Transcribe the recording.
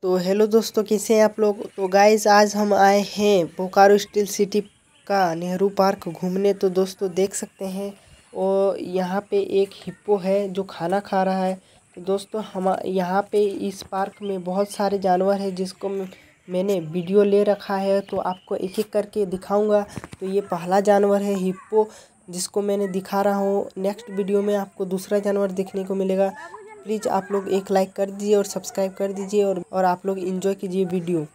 तो हेलो दोस्तों, कैसे हैं आप लोग। तो गाइस आज हम आए हैं बोकारो स्टील सिटी का नेहरू पार्क घूमने। तो दोस्तों देख सकते हैं और यहाँ पे एक हिप्पो है जो खाना खा रहा है। तो दोस्तों हम यहाँ पे इस पार्क में बहुत सारे जानवर हैं जिसको मैंने वीडियो ले रखा है, तो आपको एक एक करके दिखाऊंगा। तो ये पहला जानवर है हिप्पो, जिसको मैंने दिखा रहा हूँ। नेक्स्ट वीडियो में आपको दूसरा जानवर देखने को मिलेगा। प्लीज़ आप लोग एक लाइक कर दीजिए और सब्सक्राइब कर दीजिए और आप लोग एंजॉय कीजिए वीडियो।